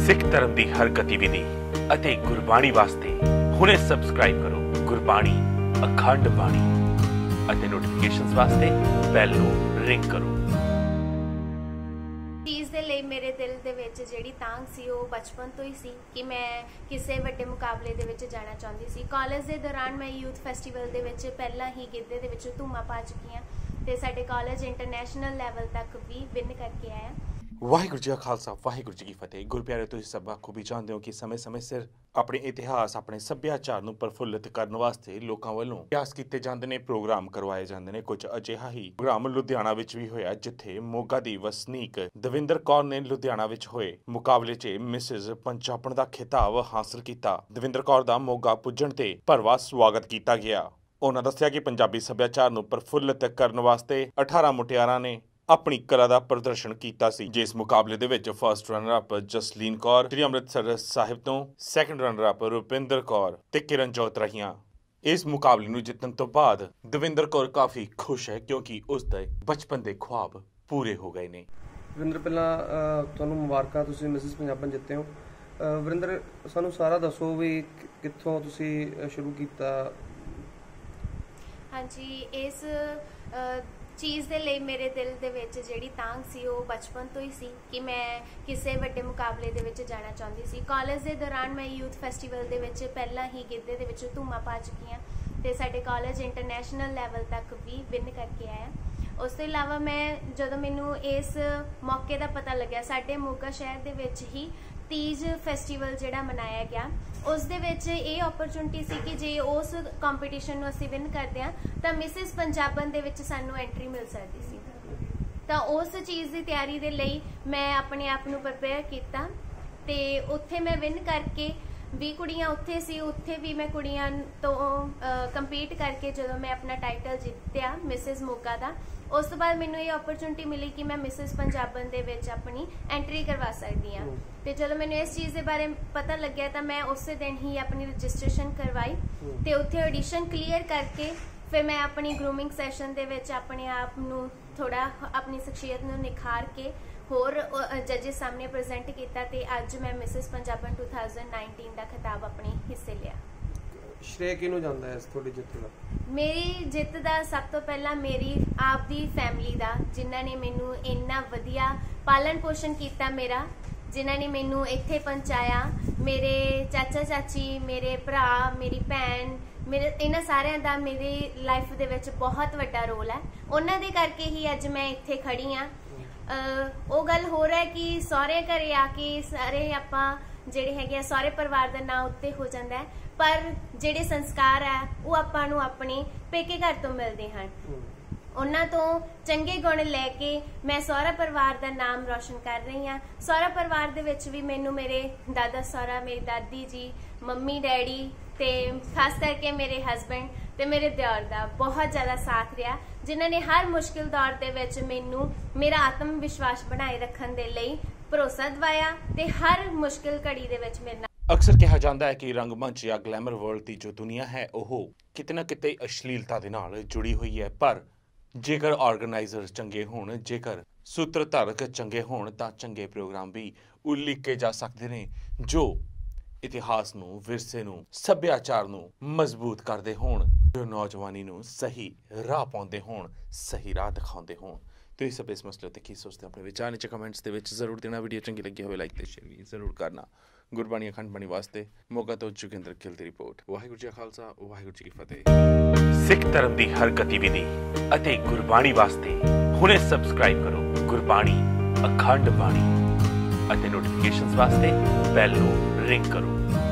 सिख धर्म की हर गतिविधि ਅਤੇ ਗੁਰਬਾਣੀ ਵਾਸਤੇ ਹੁਣੇ ਸਬਸਕ੍ਰਾਈਬ ਕਰੋ ਗੁਰਬਾਣੀ ਅਖੰਡ ਬਾਣੀ ਅਤੇ ਨੋਟੀਫਿਕੇਸ਼ਨਸ ਵਾਸਤੇ ਬੈਲ ਨੂੰ ਰਿੰਗ ਕਰੋ। ਚੀਜ਼ ਦੇ ਲਈ ਮੇਰੇ ਦਿਲ ਦੇ ਵਿੱਚ ਜਿਹੜੀ ਤਾਂਘ ਸੀ ਉਹ ਬਚਪਨ ਤੋਂ ਹੀ ਸੀ ਕਿ ਮੈਂ ਕਿਸੇ ਵੱਡੇ ਮੁਕਾਬਲੇ ਦੇ ਵਿੱਚ ਜਾਣਾ ਚਾਹੁੰਦੀ ਸੀ। ਕਾਲਜ ਦੇ ਦੌਰਾਨ ਮੈਂ ਯੂਥ ਫੈਸਟੀਵਲ ਦੇ ਵਿੱਚ ਪਹਿਲਾਂ ਹੀ ਗਿੱਧੇ ਦੇ ਵਿੱਚ ਧੂਮਾਂ ਪਾ ਚੁੱਕੀ ਹਾਂ ਤੇ ਸਾਡੇ ਕਾਲਜ ਇੰਟਰਨੈਸ਼ਨਲ ਲੈਵਲ ਤੱਕ ਵੀ ਵਿਨ ਕਰਕੇ ਆਇਆ। ਵਾਹਿਗੁਰੂ ਜੀ ਕਾ ਖਾਲਸਾ ਵਾਹਿਗੁਰੂ ਜੀ ਕੀ ਫਤਿਹ। ਗੁਰਪਿਆਰੇ ਤੁਸੀਂ ਸਭ ਬਖੂਬੀ ਜਾਣਦੇ ਹੋ ਕਿ ਸਮੇਂ-ਸਮੇਂ ਸਿਰ ਆਪਣੇ ਇਤਿਹਾਸ ਆਪਣੇ ਸੱਭਿਆਚਾਰ ਨੂੰ ਪ੍ਰਫੁੱਲਿਤ ਕਰਨ ਵਾਸਤੇ ਲੋਕਾਂ ਵੱਲੋਂ ਪ੍ਰਯਾਸ ਕੀਤੇ ਜਾਂਦੇ ਨੇ, ਪ੍ਰੋਗਰਾਮ ਕਰਵਾਏ ਜਾਂਦੇ ਨੇ। ਕੁਝ ਅਜਿਹਾ ਹੀ ਪ੍ਰੋਗਰਾਮ ਲੁਧਿਆਣਾ ਵਿੱਚ ਵੀ ਹੋਇਆ ਜਿੱਥੇ ਮੋਗਾ ਦੀ ਵਸਨੀਕ ਦਵਿੰਦਰ ਕੌਰ ਨੇ ਲੁਧਿਆਣਾ ਵਿੱਚ ਹੋਏ ਮੁਕਾਬਲੇ 'ਚ ਮਿਸਿਸ ਪੰਜਾਬਣ ਦਾ ਖਿਤਾਬ ਹਾਸਲ ਕੀਤਾ। ਦਵਿੰਦਰ ਕੌਰ ਦਾ ਮੋਗਾ ਪੁੱਜਣ ਤੇ ਭਰਵਾਂ ਸਵਾਗਤ ਕੀਤਾ ਗਿਆ। ਉਹਨਾਂ ਦੱਸਿਆ ਕਿ ਪੰਜਾਬੀ ਸੱਭਿਆਚਾਰ ਨੂੰ ਪ੍ਰਫੁੱਲਿਤ ਕਰਨ ਵਾਸਤੇ 18 ਮੁਟਿਆਰਾਂ ਨੇ ਆਪਣੀ ਕਲਾ ਦਾ ਪ੍ਰਦਰਸ਼ਨ ਕੀਤਾ ਸੀ, ਜਿਸ ਮੁਕਾਬਲੇ ਦੇ ਵਿੱਚ first runner up Jasleen Kaur Sri Amritsar Sahib ਤੋਂ, second runner up Rupinder Kaur ਤੇ ਕਿਰਨਜੋਤ ਰਹੀਆਂ। ਇਸ ਮੁਕਾਬਲੇ ਨੂੰ ਜਿੱਤਣ ਤੋਂ ਬਾਅਦ ਦਵਿੰਦਰ ਕੌਰ ਕਾਫੀ ਖੁਸ਼ ਹੈ ਕਿਉਂਕਿ ਉਸ ਦੇ ਬਚਪਨ ਦੇ ख्वाब ਪੂਰੇ ਹੋ ਗਏ ਨੇ। ਵਰਿੰਦਰ, ਪਹਿਲਾਂ ਤੁਹਾਨੂੰ ਮੁਬਾਰਕਾਂ, ਤੁਸੀਂ ਮਿਸਿਸ ਪੰਜਾਬਣ ਜਿੱਤੇ ਹੋ। ਵਰਿੰਦਰ, ਸਾਨੂੰ ਸਾਰਾ ਦੱਸੋ ਵੀ ਕਿੱਥੋਂ ਤੁਸੀਂ ਸ਼ੁਰੂ ਕੀਤਾ। ਹਾਂਜੀ, ਇਸ ਚੀਜ਼ ਦੇ ਲਈ ਮੇਰੇ ਦਿਲ ਦੇ ਵਿੱਚ ਜਿਹੜੀ ਤਾਂਘ ਸੀ ਉਹ ਬਚਪਨ ਤੋਂ ਹੀ ਸੀ ਕਿ ਮੈਂ ਕਿਸੇ ਵੱਡੇ ਮੁਕਾਬਲੇ ਦੇ ਵਿੱਚ ਜਾਣਾ ਚਾਹੁੰਦੀ ਸੀ। ਕਾਲਜ ਦੇ ਦੌਰਾਨ ਮੈਂ ਯੂਥ ਫੈਸਟੀਵਲ ਦੇ ਵਿੱਚ ਪਹਿਲਾਂ ਹੀ ਗਿੱਧੇ ਦੇ ਵਿੱਚ ਧੂਮਾਂ ਪਾ ਚੁੱਕੀ ਹਾਂ ਤੇ ਸਾਡੇ ਕਾਲਜ ਇੰਟਰਨੈਸ਼ਨਲ ਲੈਵਲ ਤੱਕ ਵੀ ਵਿਨ ਕਰਕੇ ਆਇਆ। ਉਸ ਤੋਂ ਇਲਾਵਾ ਮੈਂ ਜਦੋਂ ਮੈਨੂੰ ਇਸ ਮੌਕੇ ਦਾ ਪਤਾ ਲੱਗਿਆ, ਸਾਡੇ ਮੋਗਾ ਸ਼ਹਿਰ ਦੇ ਵਿੱਚ ਹੀ ਤੀਜ ਫੈਸਟੀਵਲ ਜਿਹੜਾ ਮਨਾਇਆ ਗਿਆ, ਉਸ ਦੇ ਵਿੱਚ ਇਹ ਓਪਰਚੁਨਿਟੀ ਸੀ ਕਿ ਜੇ ਉਸ ਕੰਪੀਟੀਸ਼ਨ ਨੂੰ ਅਸੀਂ ਵਿਨ ਕਰਦੇ ਹਾਂ ਤਾਂ ਮਿਸਿਸ ਪੰਜਾਬਣ ਦੇ ਵਿੱਚ ਸਾਨੂੰ ਐਂਟਰੀ ਮਿਲ ਸਕਦੀ ਸੀ। ਤਾਂ ਉਸ ਚੀਜ਼ ਦੀ ਤਿਆਰੀ ਦੇ ਲਈ ਮੈਂ ਆਪਣੇ ਆਪ ਨੂੰ ਪ੍ਰਪੇਅਰ ਕੀਤਾ ਤੇ ਉੱਥੇ ਮੈਂ ਵਿਨ ਕਰਕੇ 20 ਕੁੜੀਆਂ ਉੱਥੇ ਸੀ, ਉੱਥੇ ਵੀ ਮੈਂ ਕੁੜੀਆਂ ਤੋਂ ਕੰਪੀਟ ਕਰਕੇ ਜਦੋਂ ਮੈਂ ਆਪਣਾ ਟਾਈਟਲ ਜਿੱਤਿਆ ਮਿਸਿਸ ਮੋਗਾ ਦਾ, ਉਸ ਤੋਂ ਬਾਅਦ ਮੈਨੂੰ ਇਹ ਓਪਰਚੁਨਿਟੀ ਮਿਲੀ ਕਿ ਮੈਂ ਮਿਸਿਸ ਪੰਜਾਬਣ ਦੇ ਵਿੱਚ ਆਪਣੀ ਐਂਟਰੀ ਕਰਵਾ ਸਕਦੀ ਹਾਂ। ਤੇ ਜਦੋਂ ਮੈਨੂੰ ਇਸ ਚੀਜ਼ ਦੇ ਬਾਰੇ ਪਤਾ ਲੱਗਿਆ ਤਾਂ ਮੈਂ ਉਸੇ ਦਿਨ ਹੀ ਆਪਣੀ ਰਜਿਸਟ੍ਰੇਸ਼ਨ ਕਰਵਾਈ ਤੇ ਉੱਥੇ ਆਡੀਸ਼ਨ ਕਲੀਅਰ ਕਰਕੇ ਫਿਰ ਮੈਂ ਆਪਣੀ ਗਰੂਮਿੰਗ ਸੈਸ਼ਨ ਦੇ ਵਿੱਚ ਆਪਣੇ ਆਪ ਨੂੰ ਥੋੜਾ ਆਪਣੀ ਸ਼ਖਸੀਅਤ ਨੂੰ ਨਿਖਾਰ ਕੇ ਹੋਰ ਜੱਜਿਸ ਸਾਹਮਣੇ ਪ੍ਰੈਜ਼ੈਂਟ ਕੀਤਾ ਤੇ ਅੱਜ ਮੈਂ ਮਿਸਿਸ ਪੰਜਾਬਣ 2019 ਦਾ ਖਿਤਾਬ ਆਪਣੇ ਹਿੱਸੇ ਲਿਆ। ਸ਼੍ਰੇਅ ਕਿਹਨੂੰ ਜਾਂਦਾ ਹੈ ਇਸ ਤੁਹਾਡੀ ਜਿੱਤ ਦਾ? ਮੇਰੀ ਜਿੱਤ ਦਾ ਸਭ ਤੋਂ ਪਹਿਲਾਂ ਮੇਰੀ ਆਪਦੀ ਫੈਮਿਲੀ ਦਾ, ਜਿਨ੍ਹਾਂ ਨੇ ਮੈਨੂੰ ਇੰਨਾ ਵਧੀਆ ਪਾਲਣ ਪੋਸ਼ਣ ਕੀਤਾ ਮੇਰਾ, ਜਿਨ੍ਹਾਂ ਨੇ ਮੈਨੂੰ ਇੱਥੇ ਪਹੁੰਚਾਇਆ। ਮੇਰੇ ਚਾਚਾ ਚਾਚੀ, ਮੇਰੇ ਭਰਾ, ਮੇਰੀ ਭੈਣ, ਮੇਰੇ ਇਹਨਾਂ ਸਾਰਿਆਂ ਦਾ ਮੇਰੀ ਲਾਈਫ ਦੇ ਵਿੱਚ ਬਹੁਤ ਵੱਡਾ ਰੋਲ ਹੈ। ਉਹਨਾਂ ਦੇ ਕਰਕੇ ਹੀ ਅੱਜ ਮੈਂ ਇੱਥੇ ਖੜੀ ਹਾਂ। ਉਹ ਗੱਲ ਹੋਰ ਹੈ ਕਿ ਸਹੁਰੇ ਘਰੇ ਆ ਕੇ ਸਾਰੇ ਆਪਾਂ ਜਿਹੜੇ ਹੈਗੇ ਆ ਸਹੁਰੇ ਪਰਿਵਾਰ ਦਾ ਨਾਂ ਉੱਤੇ ਹੋ ਜਾਂਦਾ ਹੈ, ਪਰ ਜਿਹੜੇ ਸੰਸਕਾਰ ਹੈ ਉਹ ਆਪਾਂ ਨੂੰ ਆਪਣੇ ਪੇਕੇ ਘਰ ਤੋਂ ਮਿਲਦੇ ਹਨ। ਉਹਨਾਂ ਤੋਂ ਚੰਗੇ ਗੁਣ ਲੈ ਕੇ ਮੈਂ ਸਹੁਰਾ ਪਰਿਵਾਰ ਦਾ ਨਾਮ ਰੌਸ਼ਨ ਕਰ ਰਹੀ ਹਾਂ। ਸਹੁਰਾ ਪਰਿਵਾਰ ਦੇ ਵਿੱਚ ਵੀ ਮੈਨੂੰ ਮੇਰੇ ਦਾਦਾ ਸਹੁਰਾ, ਮੇਰੀ ਦਾਦੀ ਜੀ, ਮੰਮੀ ਡੈਡੀ ਤੇ ਖਾਸ ਕਰਕੇ ਮੇਰੇ ਹਸਬੈਂਡ ਤੇ ਮੇਰੇ ਦਿਓਰ ਦਾ ਬਹੁਤ ਜ਼ਿਆਦਾ ਸਾਥ ਰਿਹਾ, ਜਿਨ੍ਹਾਂ ਨੇ ਹਰ ਮੁਸ਼ਕਿਲ ਦੌਰ ਦੇ ਵਿੱਚ ਮੈਨੂੰ ਮੇਰਾ ਆਤਮ ਵਿਸ਼ਵਾਸ ਬਣਾਏ ਰੱਖਣ ਦੇ ਲਈ ਭਰੋਸਾ ਦਿਵਾਇਆ ਤੇ ਹਰ ਮੁਸ਼ਕਿਲ ਘੜੀ ਦੇ ਵਿੱਚ ਮੇਰੇ ਨਾਲ। ਅਕਸਰ ਕਿਹਾ ਜਾਂਦਾ ਹੈ ਕਿ ਰੰਗਮੰਚ ਜਾਂ ਗਲੈਮਰ ਵਰਲਡ ਦੀ ਜੋ ਦੁਨੀਆ ਹੈ ਉਹ ਕਿਤੇ ਨਾ ਕਿਤੇ ਅਸ਼ਲੀਲਤਾ ਦੇ ਨਾਲ ਜੁੜੀ ਹੋਈ ਹੈ, ਪਰ ਜੇਕਰ ਆਰਗੇਨਾਈਜ਼ਰ ਚੰਗੇ ਹੋਣ, ਜੇਕਰ ਸੂਤਰਧਾਰਕ ਚੰਗੇ ਹੋਣ ਤਾਂ ਚੰਗੇ ਪ੍ਰੋਗਰਾਮ ਵੀ ਉਲੀਕੇ ਜਾ ਸਕਦੇ ਨੇ ਜੋ ਇਤਿਹਾਸ ਨੂੰ, ਵਿਰਸੇ ਨੂੰ, ਸੱਭਿਆਚਾਰ ਨੂੰ ਮਜ਼ਬੂਤ ਕਰਦੇ ਹੋਣ, ਜੋ ਨੌਜਵਾਨੀ ਨੂੰ ਸਹੀ ਰਾਹ ਪਾਉਂਦੇ ਹੋਣ, ਸਹੀ ਰਾਹ ਦਿਖਾਉਂਦੇ ਹੋਣ। ਤੁਸੀਂ ਸਭ ਇਸ ਮਸਲੇ ਉੱਤੇ ਕੀ ਸੋਚਦੇ ਹੋ? ਆਪਣੇ ਵਿਚਾਰ ਨੀਚੇ ਕਮੈਂਟਸ ਦੇ ਵਿੱਚ ਜ਼ਰੂਰ ਦੇਣਾ। ਵੀਡੀਓ ਚੰਗੀ ਲੱਗੀ ਹੋਵੇ ਲਾਈਕ ਤੇ ਸ਼ੇਅਰ ਵੀ ਜ਼ਰੂਰ ਕਰਨਾ। ਗੁਰਬਾਣੀ ਅਖੰਡ ਬਾਣੀ ਵਾਸਤੇ ਮੋਗਾ ਤੋਂ ਜੋਗਿੰਦਰ ਗਿੱਲ ਦੀ ਰਿਪੋਰਟ। ਵਾਹਿਗੁਰੂ ਜੀ ਕਾ ਖਾਲਸਾ ਵਾਹਿਗੁਰੂ ਜੀ ਕੀ ਫਤਿਹ। ਸਿੱਖ ਧਰਮ ਦੀ ਹਰ ਗਤੀਵਿਧੀ ਅਤੇ ਗੁਰਬਾਣੀ ਵਾਸਤੇ ਹੁਣੇ ਸਬਸਕ੍ਰਾਈਬ ਕਰੋ ਗੁਰਬਾਣੀ ਅਖੰਡ ਬਾਣੀ ਅਤੇ ਨੋਟੀਫਿਕੇਸ਼ਨਸ ਵਾਸਤੇ ਬੈਲ ਨੂੰ ਰਿੰਗ ਕਰੋ।